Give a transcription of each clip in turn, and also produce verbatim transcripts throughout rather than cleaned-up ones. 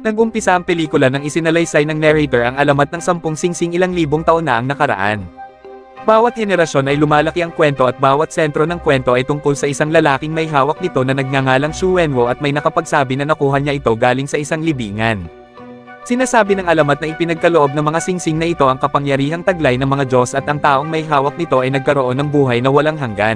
Nag-umpisa ang pelikula nang isinalaysay ng narrator ang alamat ng sampung singsing ilang libong taon na ang nakaraan. Bawat henerasyon ay lumalaki ang kwento at bawat sentro ng kwento ay tungkol sa isang lalaking may hawak nito na nagngangalang Xu Wenwo at may nakapagsabi na nakuha niya ito galing sa isang libingan. Sinasabi ng alamat na ipinagkaloob ng mga singsing na ito ang kapangyarihang taglay ng mga Diyos at ang taong may hawak nito ay nagkaroon ng buhay na walang hanggan.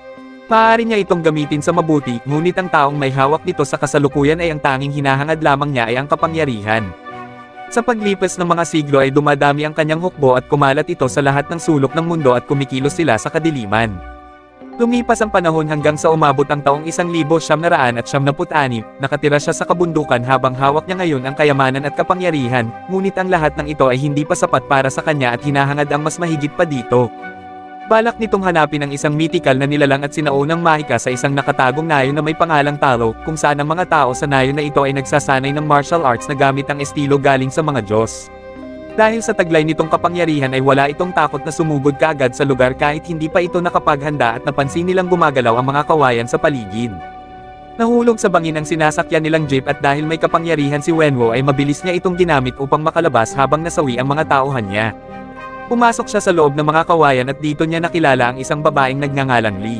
Maaari niya itong gamitin sa mabuti, ngunit ang taong may hawak nito sa kasalukuyan ay ang tanging hinahangad lamang niya ay ang kapangyarihan. Sa paglipas ng mga siglo ay dumadami ang kanyang hukbo at kumalat ito sa lahat ng sulok ng mundo at kumikilos sila sa kadiliman. Lumipas ang panahon hanggang sa umabot ang taong isang libo siyam na raan at siyam na put-anim, nakatira siya sa kabundukan habang hawak niya ngayon ang kayamanan at kapangyarihan, ngunit ang lahat ng ito ay hindi pa sapat para sa kanya at hinahangad ang mas mahigit pa dito. Balak nitong hanapin ang isang mythical na nilalang at sinaunang mahika sa isang nakatagong nayon na may pangalang Talo, kung saan ang mga tao sa nayon na ito ay nagsasanay ng martial arts na gamit ang estilo galing sa mga Diyos. Dahil sa taglay nitong kapangyarihan ay wala itong takot na sumugod kaagad sa lugar kahit hindi pa ito nakapaghanda at napansin nilang gumagalaw ang mga kawayan sa paligid. Nahulog sa bangin ang sinasakyan nilang jeep at dahil may kapangyarihan si Wenwo ay mabilis niya itong ginamit upang makalabas habang nasawi ang mga tauhan niya. Pumasok siya sa loob ng mga kawayan at dito niya nakilala ang isang babaeng nagngangalang Lee.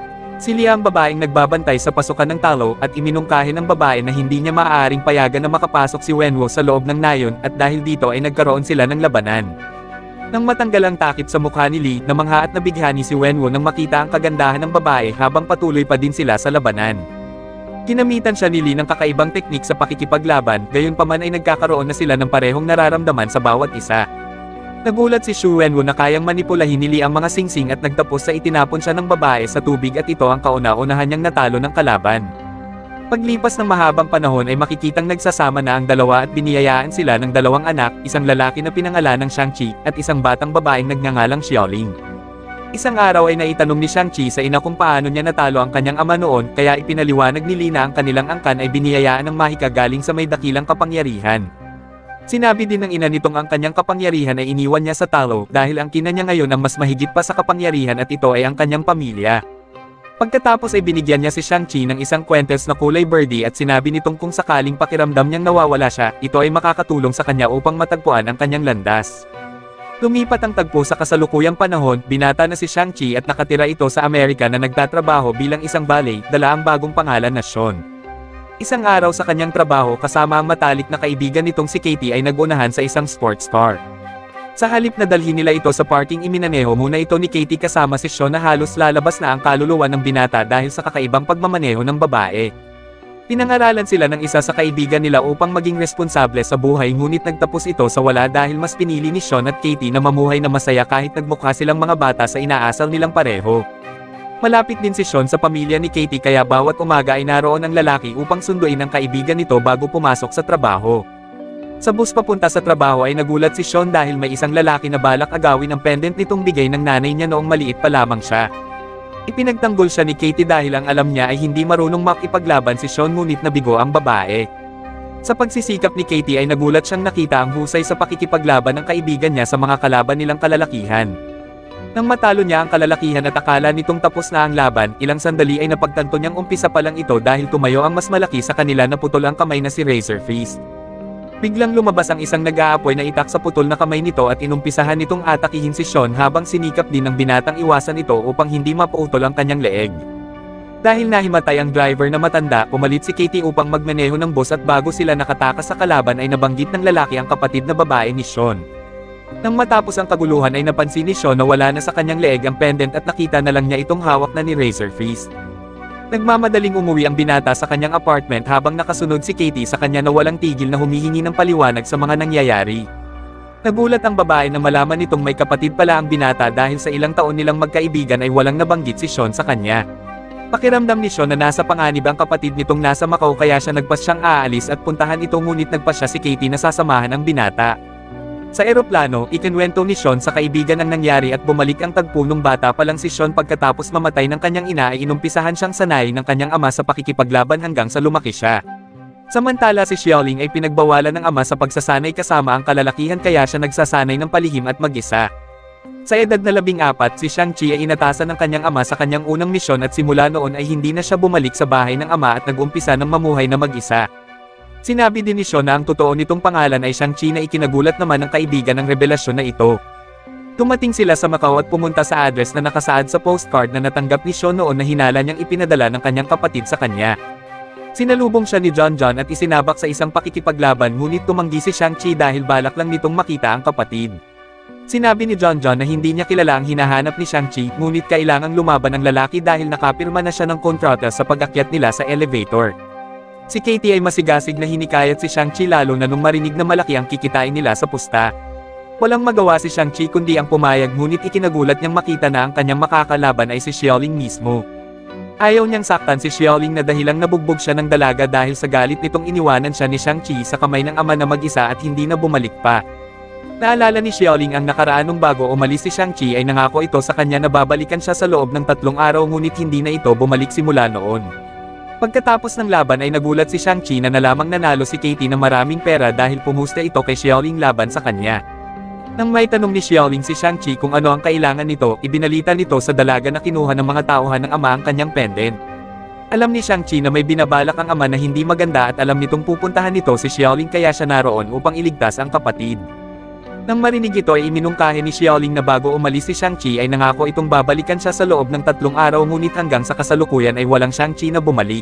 Si Lee ang babaeng nagbabantay sa pasukan ng Talo at iminungkahi ng babae na hindi niya maaaring payagan na makapasok si Wenwo sa loob ng nayon at dahil dito ay nagkaroon sila ng labanan. Nang matanggal ang takip sa mukha ni Lee, namangha at nabighani si Wenwo nang makita ang kagandahan ng babae habang patuloy pa din sila sa labanan. Ginamitan siya ni Lee ng kakaibang teknik sa pakikipaglaban, gayunpaman ay nagkakaroon na sila ng parehong nararamdaman sa bawat isa. Nagulat si Xu Wenwo na kayang manipulahin ni Lee ang mga singsing at nagtapos sa itinapon siya ng babae sa tubig at ito ang kauna-unahan niyang natalo ng kalaban. Paglipas ng mahabang panahon ay makikitang nagsasama na ang dalawa at biniyayaan sila ng dalawang anak, isang lalaki na pinangalan ng Shang-Chi at isang batang babaeng nagngangalang Xiaoling. Isang araw ay naitanong ni Shang-Chi sa ina kung paano niya natalo ang kanyang ama noon kaya ipinaliwanag ni Lee na ang kanilang angkan ay biniyayaan ng mahika galing sa may dakilang kapangyarihan. Sinabi din ng ina nitong ang kanyang kapangyarihan ay iniwan niya sa Talo dahil ang kina niya ngayon ang mas mahigit pa sa kapangyarihan at ito ay ang kanyang pamilya. Pagkatapos ay binigyan niya si Shang-Chi ng isang kwentes na kulay birdie at sinabi nitong kung sakaling pakiramdam niyang nawawala siya, ito ay makakatulong sa kanya upang matagpuan ang kanyang landas. Lumipat ang tagpo sa kasalukuyang panahon, binata na si Shang-Chi at nakatira ito sa Amerika na nagtatrabaho bilang isang ballet, dala ang bagong pangalan na Sean. Isang araw sa kanyang trabaho kasama ang matalik na kaibigan nitong si Katie ay nagunahan sa isang sports car. Sa halip na dalhin nila ito sa parking iminaneho muna ito ni Katie kasama si Sean na halos lalabas na ang kaluluwa ng binata dahil sa kakaibang pagmamaneho ng babae. Pinangaralan sila ng isa sa kaibigan nila upang maging responsable sa buhay ngunit nagtapos ito sa wala dahil mas pinili ni Sean at Katie na mamuhay na masaya kahit nagmukha silang mga bata sa inaasal nilang pareho. Malapit din si Sean sa pamilya ni Katie kaya bawat umaga ay naroon ang lalaki upang sunduin ang kaibigan nito bago pumasok sa trabaho. Sa bus papunta sa trabaho ay nagulat si Sean dahil may isang lalaki na balak agawin ang pendant nitong bigay ng nanay niya noong maliit pa lamang siya. Ipinagtanggol siya ni Katie dahil ang alam niya ay hindi marunong makipaglaban si Sean ngunit nabigo ang babae. Sa pagsisikap ni Katie ay nagulat siyang nakita ang husay sa pakikipaglaban ng kaibigan niya sa mga kalaban nilang kalalakihan. Nang matalo niya ang kalalakihan at akala nitong tapos na ang laban, ilang sandali ay napagtanto niyang umpisa pa lang ito dahil tumayo ang mas malaki sa kanila na putol ang kamay na si Razor Fist. Biglang lumabas ang isang nag-aapoy na itak sa putol na kamay nito at inumpisahan nitong atakihin si Sean habang sinikap din ng binatang iwasan ito upang hindi mapautol ang kanyang leeg. Dahil nahimatay ang driver na matanda, pumalit si Katie upang magmaneho ng bus at bago sila nakatakas sa kalaban ay nabanggit ng lalaki ang kapatid na babae ni Sean. Nang matapos ang kaguluhan ay napansin ni Sean na wala na sa kanyang leeg ang pendant at nakita na lang niya itong hawak na ni Razor Fist. Nagmamadaling umuwi ang binata sa kanyang apartment habang nakasunod si Katie sa kanya na walang tigil na humihingi ng paliwanag sa mga nangyayari. Nagulat ang babae na malaman nitong may kapatid pala ang binata dahil sa ilang taon nilang magkaibigan ay walang nabanggit si Sean sa kanya. Pakiramdam ni Sean na nasa panganib ang kapatid nitong nasa Macau kaya siya nagpas siyang aalis at puntahan ito ngunit nagpas siya si Katie na sasamahan ang binata. Sa eroplano, ikinwento ni Sean sa kaibigan ang nangyari at bumalik ang tagpo nung bata pa lang si Sean pagkatapos mamatay ng kanyang ina ay inumpisahan siyang sanayin ng kanyang ama sa pakikipaglaban hanggang sa lumaki siya. Samantala si Xiaoling ay pinagbawalan ng ama sa pagsasanay kasama ang kalalakihan kaya siya nagsasanay ng palihim at mag-isa. Sa edad na labing apat, si Shang-Chi ay inatasan ng kanyang ama sa kanyang unang misyon at simula noon ay hindi na siya bumalik sa bahay ng ama at nag-umpisa ng mamuhay na mag-isa. Sinabi din ni Sean na ang totoo nitong pangalan ay Shang-Chi na ikinagulat naman ng kaibigan ng revelasyon na ito. Tumating sila sa Macau at pumunta sa address na nakasaad sa postcard na natanggap ni Sean noon na hinala niyang ipinadala ng kanyang kapatid sa kanya. Sinalubong siya ni John John at isinabak sa isang pakikipaglaban ngunit tumanggi si Shang-Chi dahil balak lang nitong makita ang kapatid. Sinabi ni John John na hindi niya kilala ang hinahanap ni Shang-Chi ngunit kailangang lumaban ng lalaki dahil nakapirma na siya ng kontrata sa pag-akyat nila sa elevator. Si Katie ay masigasig na hinikayat si Shang-Chi lalo na nung marinig na malaki ang kikitain nila sa pusta. Walang magawa si Shang-Chi kundi ang pumayag ngunit ikinagulat niyang makita na ang kanyang makakalaban ay si Xiaoling mismo. Ayaw niyang saktan si Xiaoling na dahilang nabugbog siya ng dalaga dahil sa galit nitong iniwanan siya ni Shang-Chi sa kamay ng ama na mag-isa at hindi na bumalik pa. Naalala ni Xiaoling ang nakaraan nung bago umalis si Shang-Chi ay nangako ito sa kanya na babalikan siya sa loob ng tatlong araw ngunit hindi na ito bumalik simula noon. Pagkatapos ng laban ay nagulat si Shang-Chi na nalamang nanalo si Katie ng maraming pera dahil pumusta ito kay Xiaoling laban sa kanya. Nang may tanong ni Xiaoling si Shang-Chi kung ano ang kailangan nito, ibinalita nito sa dalaga na kinuha ng mga tauhan ng ama ang kanyang pendant. Alam ni Shang-Chi na may binabalak ang ama na hindi maganda at alam nitong pupuntahan nito si Xiaoling kaya siya naroon upang iligtas ang kapatid. Nang marinig ito ay iminungkahi ni Xiaoling na bago umalis si Shang-Chi ay nangako itong babalikan siya sa loob ng tatlong araw ngunit hanggang sa kasalukuyan ay walang Shang-Chi na bumalik.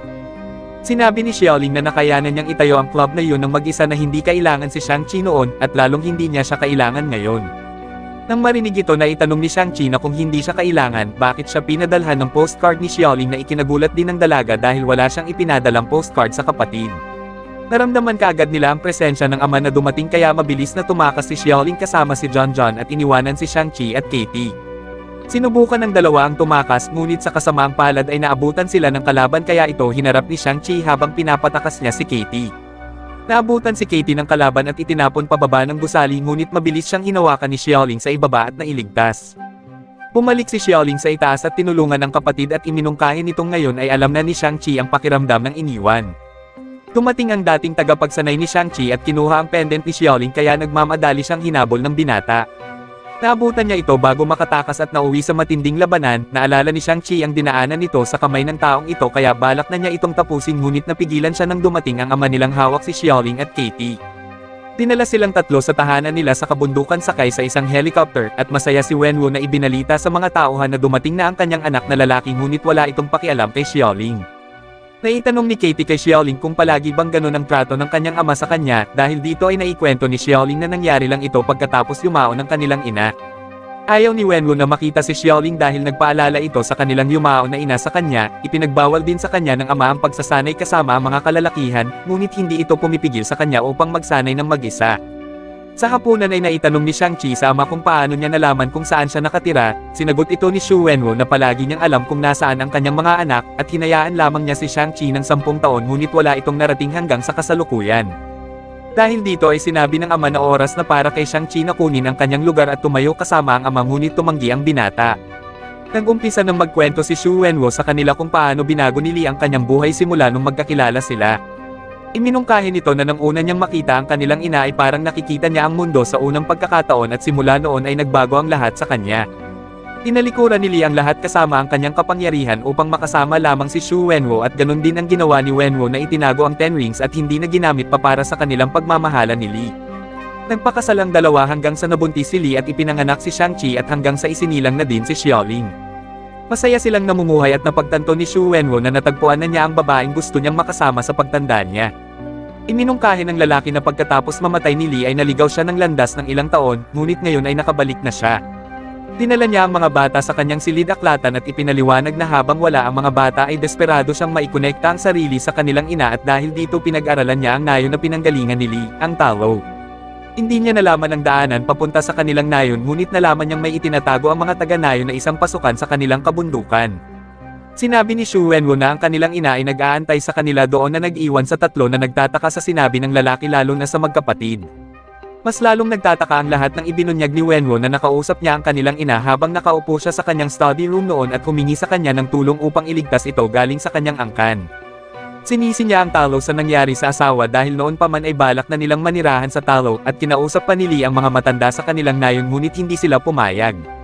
Sinabi ni Xiaoling na nakayanan niyang itayo ang club na yun ng mag-isa na hindi kailangan si Shang-Chi noon at lalong hindi niya siya kailangan ngayon. Nang marinig ito na itanong ni Shang-Chi na kung hindi siya kailangan bakit siya pinadalhan ng postcard ni Xiaoling na ikinagulat din ng dalaga dahil wala siyang ipinadalang postcard sa kapatid. Naramdaman kaagad nila ang presensya ng ama na dumating kaya mabilis na tumakas si Xiaoling kasama si John John at iniwanan si Shang-Chi at Katie. Sinubukan ng dalawa ang tumakas ngunit sa kasamaang palad ay naabutan sila ng kalaban kaya ito hinarap ni Shang-Chi habang pinapatakas niya si Katie. Naabutan si Katie ng kalaban at itinapon pababa ng gusali ngunit mabilis siyang hinawakan ni Xiaoling sa ibaba at nailigtas. Bumalik si Xiaoling sa itaas at tinulungan ng kapatid at iminungkahi nitong ngayon ay alam na ni Shang-Chi ang pakiramdam ng iniwan. Dumating ang dating tagapagsanay ni Shang-Chi at kinuha ang pendant ni Xiaoling kaya nagmamadali siyang hinabol ng binata. Naabutan niya ito bago makatakas at nauwi sa matinding labanan. Naalala ni Shang-Chi ang dinaanan nito sa kamay ng taong ito kaya balak na niya itong tapusin ngunit napigilan siya nang dumating ang ama nilang hawak si Xiaoling at Katie. Dinala silang tatlo sa tahanan nila sa kabundukan sakay sa isang helicopter at masaya si Wenwu na ibinalita sa mga tauhan na dumating na ang kanyang anak na lalaki ngunit wala itong pakialam kay Xiaoling. Naitanong ni Katie kay Xiaoling kung palagi bang ganun ang trato ng kanyang ama sa kanya dahil dito ay naikwento ni Xiaoling na nangyari lang ito pagkatapos yumao ng kanilang ina. Ayaw ni Wenwu na makita si Xiaoling dahil nagpaalala ito sa kanilang yumao na ina sa kanya, ipinagbawal din sa kanya ng ama ang pagsasanay kasama ang mga kalalakihan, ngunit hindi ito pumipigil sa kanya upang magsanay ng mag-isa. Sa hapunan ay naitanong ni Shang-Chi sa ama kung paano niya nalaman kung saan siya nakatira, sinagot ito ni Xu Wenwu na palagi niyang alam kung nasaan ang kanyang mga anak at hinayaan lamang niya si Shang-Chi ng sampung taon ngunit wala itong narating hanggang sa kasalukuyan. Dahil dito ay sinabi ng ama na oras na para kay Shang-Chi na kunin ang kanyang lugar at tumayo kasama ang ama ngunit tumanggi ang binata. Nag-umpisa ng magkwento si Xu Wenwu sa kanila kung paano binago ni Li ang kanyang buhay simula nung magkakilala sila. Iminungkahi nito na nang una niyang makita ang kanilang ina ay parang nakikita niya ang mundo sa unang pagkakataon at simula noon ay nagbago ang lahat sa kanya. Tinalikuran ni Li ang lahat kasama ang kanyang kapangyarihan upang makasama lamang si Xu Wenwu at ganun din ang ginawa ni Wenwu na itinago ang Ten Rings at hindi na ginamit pa para sa kanilang pagmamahalan ni Li. Nagpakasal ang dalawa hanggang sa nabuntis si Li at ipinanganak si Shang-Chi at hanggang sa isinilang na din si Xiaoling. Masaya silang namumuhay at napagtanto ni Xu Wenwu na natagpuan na niya ang babaeng gusto niyang makasama sa pagtanda niya. Iminungkahi ng lalaki na pagkatapos mamatay ni Li ay naligaw siya ng landas ng ilang taon, ngunit ngayon ay nakabalik na siya. Dinala niya ang mga bata sa kanyang silid-aklatan at ipinaliwanag na habang wala ang mga bata ay desperado siyang maikonekta ang sarili sa kanilang ina at dahil dito pinag-aralan niya ang nayon na pinanggalingan ni Li, ang Talo. Hindi niya nalaman ang daanan papunta sa kanilang nayon ngunit nalaman niyang may itinatago ang mga taga-nayon na isang pasukan sa kanilang kabundukan. Sinabi ni Xu Wenwu na ang kanilang ina ay nag-aantay sa kanila doon na nag-iwan sa tatlo na nagtataka sa sinabi ng lalaki lalo na sa magkapatid. Mas lalong nagtataka ang lahat ng ibinunyag ni Wenwu na nakausap niya ang kanilang ina habang nakaupo siya sa kanyang study room noon at humingi sa kanya ng tulong upang iligtas ito galing sa kanyang angkan. Sinisi niya ang Talo sa nangyari sa asawa dahil noon pa man ay balak na nilang manirahan sa Talo at kinausap pa ni Li ang mga matanda sa kanilang nayon ngunit hindi sila pumayag.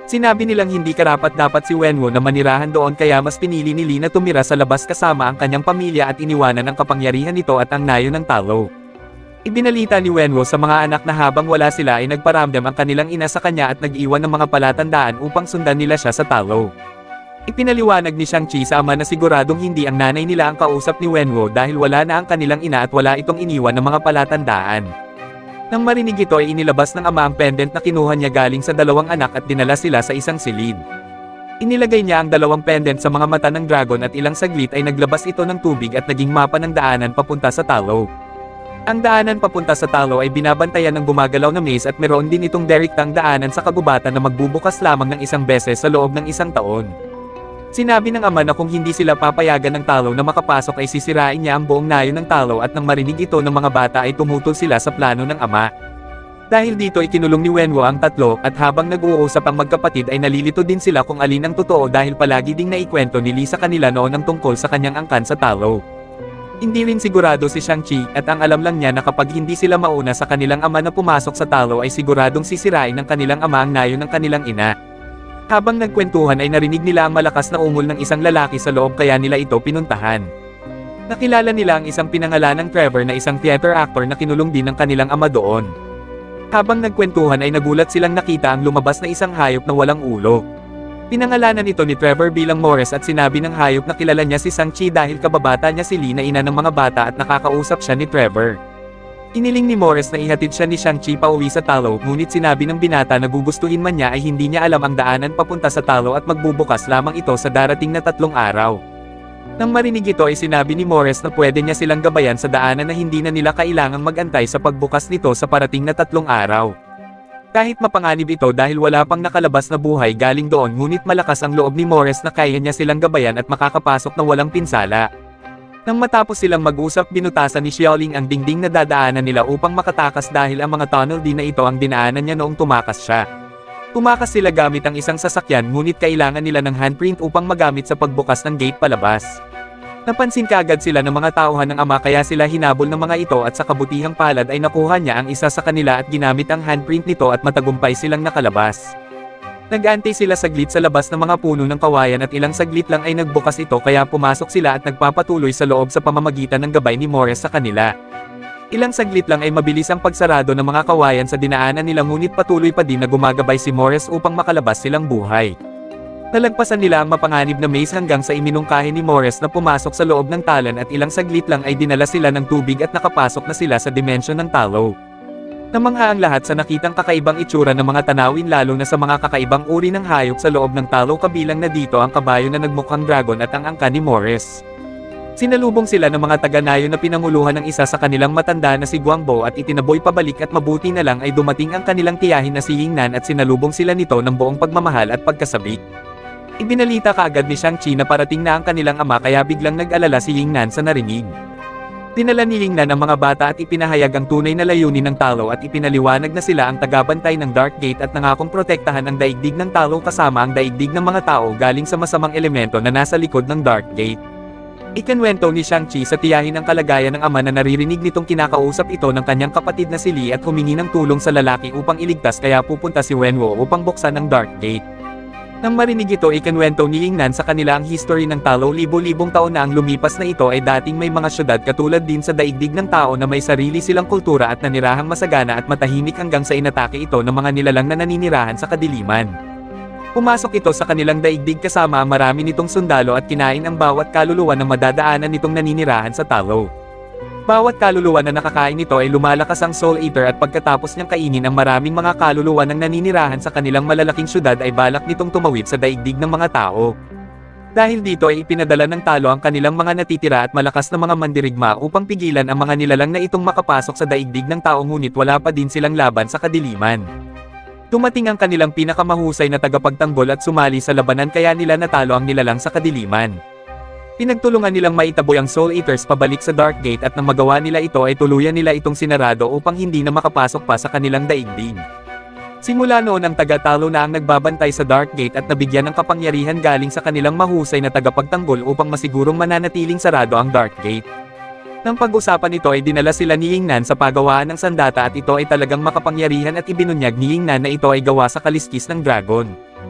Sinabi nilang hindi karapat-dapat si Wenwu na manirahan doon kaya mas pinili ni Lee na tumira sa labas kasama ang kanyang pamilya at iniwanan ang kapangyarihan nito at ang nayo ng talo. Ibinalita ni Wenwu sa mga anak na habang wala sila ay nagparamdam ang kanilang ina sa kanya at nag-iwan ng mga palatandaan upang sundan nila siya sa talo. Ipinaliwanag ni Shang-Chi sa ama na siguradong hindi ang nanay nila ang kausap ni Wenwu dahil wala na ang kanilang ina at wala itong iniwan ng mga palatandaan. Nang marinig ito ay inilabas ng ama ang pendant na kinuha niya galing sa dalawang anak at dinala sila sa isang silid. Inilagay niya ang dalawang pendant sa mga mata ng dragon at ilang saglit ay naglabas ito ng tubig at naging mapa ng daanan papunta sa talo. Ang daanan papunta sa talo ay binabantayan ng gumagalaw na maze at meron din itong direktang daanan sa kagubatan na magbubukas lamang ng isang beses sa loob ng isang taon. Sinabi ng ama na kung hindi sila papayagan ng talo na makapasok ay sisirain niya ang buong nayo ng talo at nang marinig ito ng mga bata ay tumutol sila sa plano ng ama. Dahil dito ay kinulong ni Wenwu ang tatlo at habang nag-uusap ang magkapatid ay nalilito din sila kung alin ang totoo dahil palagi ding naikwento ni Lee sa kanila noon ang tungkol sa kanyang angkan sa talo. Hindi rin sigurado si Shang-Chi at ang alam lang niya na kapag hindi sila mauna sa kanilang ama na pumasok sa talo ay siguradong sisirain ng kanilang ama ang nayo ng kanilang ina. Habang nagkwentuhan ay narinig nila ang malakas na ungol ng isang lalaki sa loob kaya nila ito pinuntahan. Nakilala nila ang isang pinangalanang Trevor na isang theater actor na kinulong din ng kanilang ama doon. Habang nagkwentuhan ay nagulat silang nakita ang lumabas na isang hayop na walang ulo. Pinangalanan ito ni Trevor bilang Morris at sinabi ng hayop na kilala niya si Shang-Chi dahil kababata niya si Lee na ina ng mga bata at nakakausap siya ni Trevor. Iniling ni Morris na ihatid siya ni Shang-Chi pauwi sa talo ngunit sinabi ng binata na gugustuhin man niya ay hindi niya alam ang daanan papunta sa talo at magbubukas lamang ito sa darating na tatlong araw. Nang marinig ito ay sinabi ni Morris na pwede niya silang gabayan sa daanan na hindi na nila kailangang magantay sa pagbukas nito sa parating na tatlong araw. Kahit mapanganib ito dahil wala pang nakalabas na buhay galing doon ngunit malakas ang loob ni Morris na kaya niya silang gabayan at makakapasok na walang pinsala. Nang matapos silang mag-usap binutasan ni Xiaoling ang dingding na dadaanan nila upang makatakas dahil ang mga tunnel din na ito ang dinaanan niya noong tumakas siya. Tumakas sila gamit ang isang sasakyan ngunit kailangan nila ng handprint upang magamit sa pagbukas ng gate palabas. Napansin kaagad sila ng mga tauhan ng ama kaya sila hinabol ng mga ito at sa kabutihang palad ay nakuha niya ang isa sa kanila at ginamit ang handprint nito at matagumpay silang nakalabas. Nag-aantay sila saglit sa labas ng mga puno ng kawayan at ilang saglit lang ay nagbukas ito kaya pumasok sila at nagpapatuloy sa loob sa pamamagitan ng gabay ni Morris sa kanila. Ilang saglit lang ay mabilis ang pagsarado ng mga kawayan sa dinaanan nila ngunit patuloy pa din na gumagabay si Morris upang makalabas silang buhay. Nalagpasan nila ang mapanganib na maze hanggang sa iminungkahi ni Morris na pumasok sa loob ng talan at ilang saglit lang ay dinala sila ng tubig at nakapasok na sila sa dimensyon ng talo. Namangha ang lahat sa nakitang kakaibang itsura ng mga tanawin lalo na sa mga kakaibang uri ng hayop sa loob ng talo kabilang na dito ang kabayo na nagmukhang dragon at ang angka ni Morris. Sinalubong sila ng mga taga-nayo na pinanguluhan ng isa sa kanilang matanda na si Guangbo at itinaboy pabalik at mabuti na lang ay dumating ang kanilang tiyahin na si Yingnan at sinalubong sila nito ng buong pagmamahal at pagkasabik. Ibinalita kaagad ni Shang-Chi na parating na ang kanilang ama kaya biglang nag-alala si Yingnan sa narinig. Dinala ni Yingnan ang mga bata at ipinahayag ang tunay na layunin ng talo at ipinaliwanag na sila ang tagabantay ng Dark Gate at nangakong protektahan ang daigdig ng talo kasama ang daigdig ng mga tao galing sa masamang elemento na nasa likod ng Dark Gate. Ikinwento ni Shang-Chi sa tiyahin ang kalagayan ng ama na naririnig nitong kinakausap ito ng kanyang kapatid na si Lee at humingi ng tulong sa lalaki upang iligtas kaya pupunta si Wenwu upang buksan ang Dark Gate. Nang marinig ito ikinwento ni Yingnan sa kanila ang history ng talo libo-libong taon na ang lumipas na ito ay dating may mga syudad katulad din sa daigdig ng tao na may sarili silang kultura at nanirahang masagana at matahimik hanggang sa inatake ito ng mga nilalang na naninirahan sa kadiliman. Pumasok ito sa kanilang daigdig kasama ang marami nitong sundalo at kinain ang bawat kaluluwa na madadaanan nitong naninirahan sa talo. Bawat kaluluwa na nakakain nito ay lumalakas ang Soul Eater at pagkatapos niyang kainin ang maraming mga kaluluwa ng naninirahan sa kanilang malalaking syudad ay balak nitong tumawid sa daigdig ng mga tao. Dahil dito ay ipinadala ng talo ang kanilang mga natitira at malakas na mga mandirigma upang pigilan ang mga nilalang na itong makapasok sa daigdig ng tao ngunit wala pa din silang laban sa kadiliman. Dumating ang kanilang pinakamahusay na tagapagtanggol at sumali sa labanan kaya nila natalo ang nilalang sa kadiliman. Pinagtulungan nilang maitaboy ang Soul Eaters pabalik sa Dark Gate at nang magawa nila ito ay tuluyan nila itong sinarado upang hindi na makapasok pa sa kanilang daigdig. Simula noon ang taga-talo na ang nagbabantay sa Dark Gate at nabigyan ng kapangyarihan galing sa kanilang mahusay na tagapagtanggol upang masigurong mananatiling sarado ang Dark Gate. Nang pag-usapan ito ay dinala sila ni Yingnan sa pagawaan ng sandata at ito ay talagang makapangyarihan at ibinunyag ni Yingnan na ito ay gawa sa kaliskis ng dragon.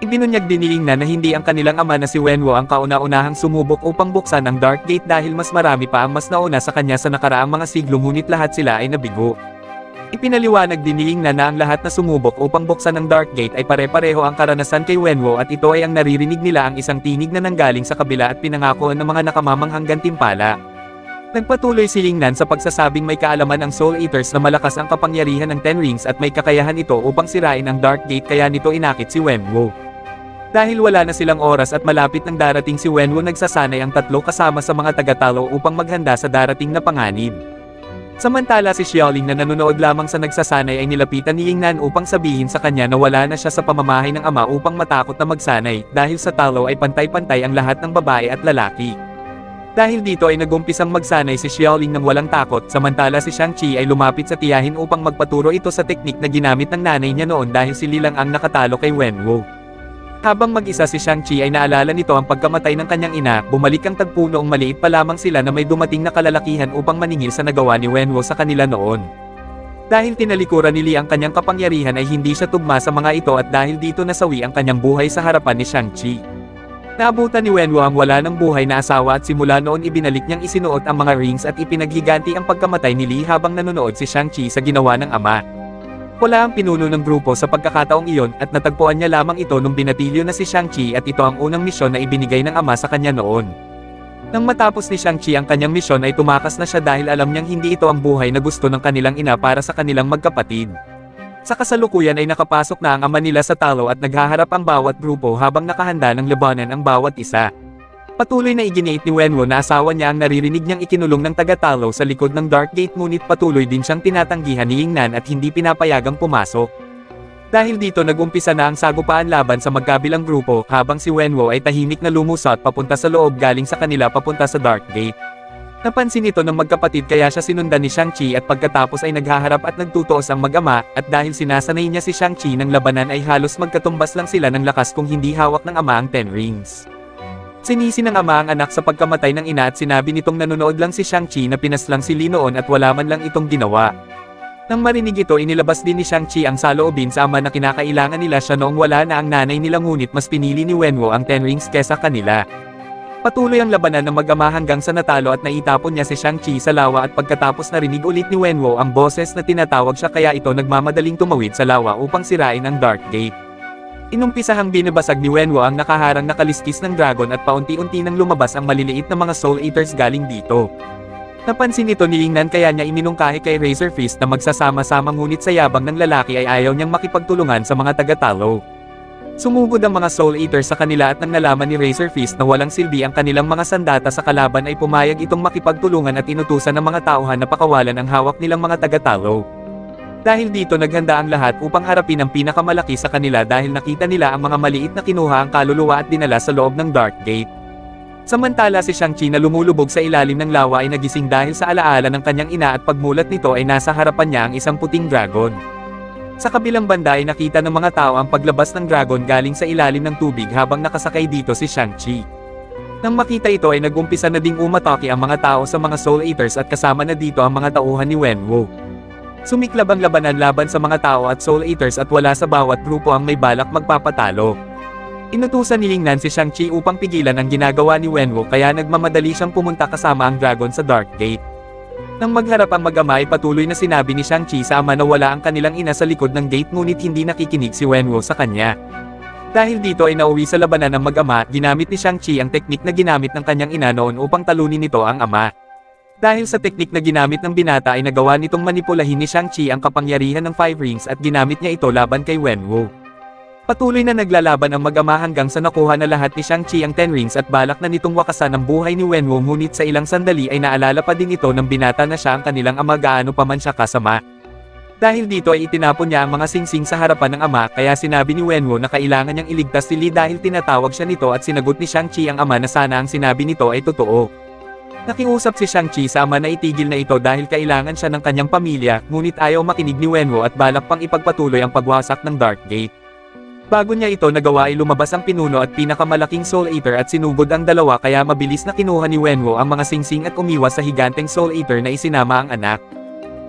Ibinunyag din ni Yingnan na hindi ang kanilang ama na si Wenwu ang kauna-unahang sumubok upang buksan ang Dark Gate dahil mas marami pa ang mas nauna sa kanya sa nakaraang mga siglo ngunit lahat sila ay nabigo. Ipinaliwanag din ni Yingnan na ang lahat na sumubok upang buksan ang Dark Gate ay pare-pareho ang karanasan kay Wenwu at ito ay ang naririnig nila ang isang tinig na nanggaling sa kabila at pinangakoan ng mga nakamamanghang gantimpala. Nagpatuloy si Yingnan sa pagsasabing may kaalaman ang Soul Eaters na malakas ang kapangyarihan ng Ten Rings at may kakayahan ito upang sirain ang Dark Gate kaya nito inakit si Wenwu. Dahil wala na silang oras at malapit nang darating si Wenwu nagsasanay ang tatlo kasama sa mga taga-Talo upang maghanda sa darating na panganib. Samantala si Xiaoling na nanonood lamang sa nagsasanay ay nilapitan ni Yingnan upang sabihin sa kanya na wala na siya sa pamamahay ng ama upang matakot na magsanay dahil sa Talo ay pantay-pantay ang lahat ng babae at lalaki. Dahil dito ay nagumpisang magsanay si Xiaoling ng walang takot samantala si Shang-Chi ay lumapit sa tiyahin upang magpaturo ito sa teknik na ginamit ng nanay niya noon dahil sila lang ang nakatalo kay Wenwu. Habang mag-isa si Shang-Chi ay naalala nito ang pagkamatay ng kanyang ina, bumalik ang tagpo noong maliit pa lamang sila na may dumating na kalalakihan upang maningil sa nagawa ni Wenwu sa kanila noon. Dahil tinalikuran ni Li ang kanyang kapangyarihan ay hindi siya tugma sa mga ito at dahil dito nasawi ang kanyang buhay sa harapan ni Shang-Chi. Naabutan ni Wenwu ang wala ng buhay na asawa at simula noon ibinalik niyang isinuot ang mga rings at ipinaghiganti ang pagkamatay ni Li habang nanonood si Shang-Chi sa ginawa ng ama. Wala ang pinuno ng grupo sa pagkakataong iyon at natagpuan niya lamang ito nung binatilyo na si Shang-Chi at ito ang unang misyon na ibinigay ng ama sa kanya noon. Nang matapos ni Shang-Chi ang kanyang misyon ay tumakas na siya dahil alam niyang hindi ito ang buhay na gusto ng kanilang ina para sa kanilang magkapatid. Sa kasalukuyan ay nakapasok na ang ama nila sa Talo at naghaharap ang bawat grupo habang nakahanda ng labanan ang bawat isa. Patuloy na iginiit ni Wenwu na asawa niya ang naririnig niyang ikinulong ng taga-Talo sa likod ng Dark Gate ngunit patuloy din siyang tinatanggihan ni Yingnan at hindi pinapayagang pumasok. Dahil dito nagumpisa na ang sagupaan laban sa magkabilang grupo habang si Wenwu ay tahimik na lumusot papunta sa loob galing sa kanila papunta sa Dark Gate. Napansin ito ng magkapatid kaya siya sinundan ni Shang-Chi at pagkatapos ay naghaharap at nagtutuos ang mag-ama at dahil sinasanay niya si Shang-Chi ng labanan ay halos magkatumbas lang sila ng lakas kung hindi hawak ng ama ang Ten Rings. Sinisi ng ama ang anak sa pagkamatay ng ina at sinabi nitong nanonood lang si Shang-Chi na pinaslang si Li noon at wala man lang itong ginawa. Nang marinig ito inilabas din ni Shang-Chi ang saloobin sa ama na kinakailangan nila siya noong wala na ang nanay nila ngunit mas pinili ni Wenwu ang Ten Rings kesa kanila. Patuloy ang labanan ng mag-ama hanggang sa natalo at naitapon niya si Shang-Chi sa lawa at pagkatapos narinig ulit ni Wenwu ang boses na tinatawag siya kaya ito nagmamadaling tumawid sa lawa upang sirain ang Dark Gate. Inumpisahang binabasag ni Wenwu ang nakaharang na kaliskis ng dragon at paunti-unti nang lumabas ang maliliit na mga Soul Eaters galing dito. Napansin ito ni Yingnan kaya niya iminungkahi kay Razor Fist na magsasama-sama ngunit sa yabang ng lalaki ay ayaw niyang makipagtulungan sa mga taga-Talo. Sumugod ang mga Soul Eaters sa kanila at nang nalaman ni Razor Fist na walang silbi ang kanilang mga sandata sa kalaban ay pumayag itong makipagtulungan at inutusan ng mga tauhan na pakawalan ang hawak nilang mga taga-Talo. Dahil dito naghanda ang lahat upang harapin ang pinakamalaki sa kanila dahil nakita nila ang mga maliit na kinuha ang kaluluwa at dinala sa loob ng Dark Gate. Samantala si Shang-Chi na lumulubog sa ilalim ng lawa ay nagising dahil sa alaala ng kanyang ina at pagmulat nito ay nasa harapan niya ang isang puting dragon. Sa kabilang banda ay nakita ng mga tao ang paglabas ng dragon galing sa ilalim ng tubig habang nakasakay dito si Shang-Chi. Nang makita ito ay nagumpisa na ding umatake ang mga tao sa mga Soul Eaters at kasama na dito ang mga tauhan ni Wenwu. Sumiklab ang labanan laban sa mga tao at Soul Eaters at wala sa bawat grupo ang may balak magpapatalo. Inutusan ni Yingnan si Shang-Chi upang pigilan ang ginagawa ni Wenwu kaya nagmamadali siyang pumunta kasama ang dragon sa Dark Gate. Nang magharap ang mag-ama ay patuloy na sinabi ni Shang-Chi sa ama na wala ang kanilang ina sa likod ng gate ngunit hindi nakikinig si Wenwu sa kanya. Dahil dito ay nauwi sa labanan ng mag-ama, ginamit ni Shang-Chi ang teknik na ginamit ng kanyang ina noon upang talunin nito ang ama. Dahil sa teknik na ginamit ng binata ay nagawa nitong manipulahin ni Shang-Chi ang kapangyarihan ng Five Rings at ginamit niya ito laban kay Wenwu. Patuloy na naglalaban ang mag-ama hanggang sa nakuha na lahat ni Shang-Chi ang Ten Rings at balak na nitong wakasan ang buhay ni Wenwu ngunit sa ilang sandali ay naalala pa din ito ng binata na siya ang kanilang ama gaano pa man siya kasama. Dahil dito ay itinapon niya ang mga singsing sa harapan ng ama kaya sinabi ni Wenwu na kailangan niyang iligtas si Li dahil tinatawag siya nito at sinagot ni Shang-Chi ang ama na sana ang sinabi nito ay totoo. Nakiusap si Shang-Chi sa ama na itigil na ito dahil kailangan siya ng kanyang pamilya, ngunit ayaw makinig ni Wenwu at balak pang ipagpatuloy ang pagwasak ng Dark Gate. Bago niya ito nagawa ay lumabas ang pinuno at pinakamalaking Soul Eater at sinugod ang dalawa kaya mabilis na kinuha ni Wenwu ang mga singsing at umiwas sa higanteng Soul Eater na isinama ang anak.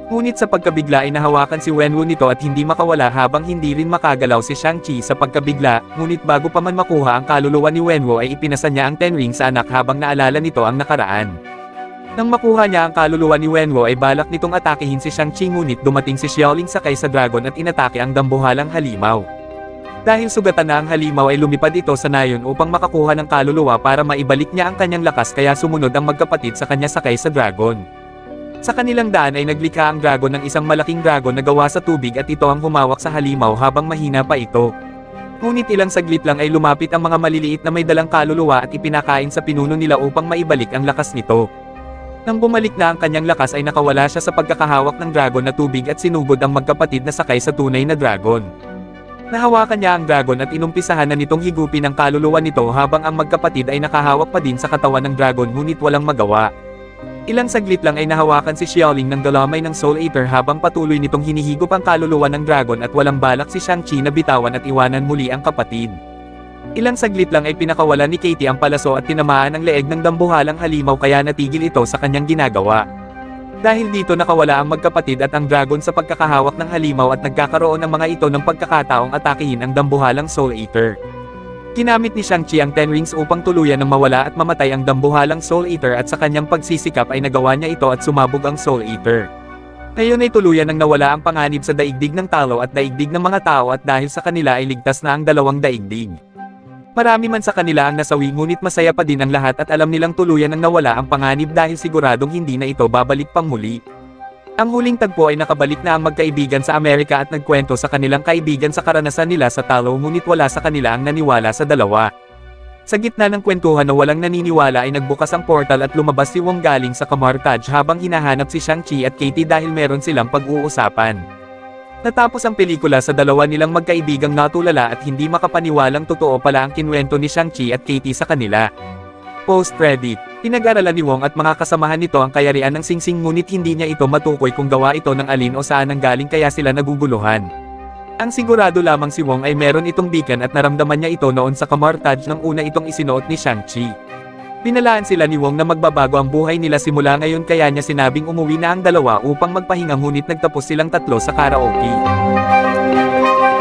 Ngunit sa pagkabigla ay nahawakan si Wenwu nito at hindi makawala habang hindi rin makagalaw si Shang-Chi sa pagkabigla, ngunit bago pa man makuha ang kaluluwa ni Wenwu ay ipinasa niya ang Ten Rings sa anak habang naalala nito ang nakaraan. Nang makuha niya ang kaluluwa ni Wenwu ay balak nitong atakihin si Shang-Chi ngunit dumating si Xiaoling sakay sa dragon at inatake ang dambuhalang halimaw. Dahil sugatan na ang halimaw ay lumipad ito sa nayon upang makakuha ng kaluluwa para maibalik niya ang kanyang lakas kaya sumunod ang magkapatid sa kanya sakay sa dragon. Sa kanilang daan ay naglikha ang dragon ng isang malaking dragon na gawa sa tubig at ito ang humawak sa halimaw habang mahina pa ito. Ngunit ilang saglit lang ay lumapit ang mga maliliit na may dalang kaluluwa at ipinakain sa pinuno nila upang maibalik ang lakas nito. Nang bumalik na ang kanyang lakas ay nakawala siya sa pagkakahawak ng dragon na tubig at sinugod ang magkapatid na sakay sa tunay na dragon. Nahawakan niya ang dragon at inumpisahan na nitong higupin ang kaluluwa nito habang ang magkapatid ay nakahawak pa din sa katawan ng dragon ngunit walang magawa. Ilang saglit lang ay nahawakan si Xiaoling ng galamay ng Soul Eater habang patuloy nitong hinihigop ang kaluluwa ng dragon at walang balak si Shang-Chi na bitawan at iwanan muli ang kapatid. Ilang saglit lang ay pinakawalan ni Katie ang palaso at tinamaan ang leeg ng dambuhalang halimaw kaya natigil ito sa kanyang ginagawa. Dahil dito nakawala ang magkapatid at ang dragon sa pagkakahawak ng halimaw at nagkakaroon ng mga ito ng pagkakataong atakihin ang dambuhalang Soul Eater. Ginamit ni Shang-Chi ang Ten Rings upang tuluyan ng mawala at mamatay ang dambuhalang Soul Eater at sa kanyang pagsisikap ay nagawa niya ito at sumabog ang Soul Eater. Ngayon ay tuluyan ng nawala ang panganib sa daigdig ng talo at daigdig ng mga tao at dahil sa kanila ay ligtas na ang dalawang daigdig. Marami man sa kanila ang nasawi ngunit masaya pa din ang lahat at alam nilang tuluyan ng nawala ang panganib dahil siguradong hindi na ito babalik pang muli. Ang huling tagpo ay nakabalik na ang magkaibigan sa Amerika at nagkwento sa kanilang kaibigan sa karanasan nila sa talo ngunit wala sa kanila ang naniwala sa dalawa. Sa gitna ng kwentuhan na walang naniniwala ay nagbukas ang portal at lumabas si Wong galing sa Kamartaj habang hinahanap si Shang-Chi at Katie dahil meron silang pag-uusapan. Natapos ang pelikula sa dalawa nilang magkaibigang natulala at hindi makapaniwalang totoo pala ang kinwento ni Shang-Chi at Katie sa kanila. Post-credit, pinag-aralan ni Wong at mga kasamahan nito ang kayarian ng Singsing ngunit hindi niya ito matukoy kung gawa ito ng alin o saan ang galing kaya sila naguguluhan. Ang sigurado lamang si Wong ay meron itong beacon at naramdaman niya ito noon sa Kamartaj nang una itong isinuot ni Shang-Chi. Pinalaan sila ni Wong na magbabago ang buhay nila simula ngayon kaya niya sinabing umuwi na ang dalawa upang magpahinga ngunit nagtapos silang tatlo sa karaoke.